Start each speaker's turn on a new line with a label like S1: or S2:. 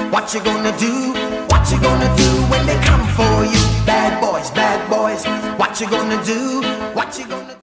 S1: What you gonna do? What you gonna do when they come for you? Bad boys, what you gonna do? What you gonna do?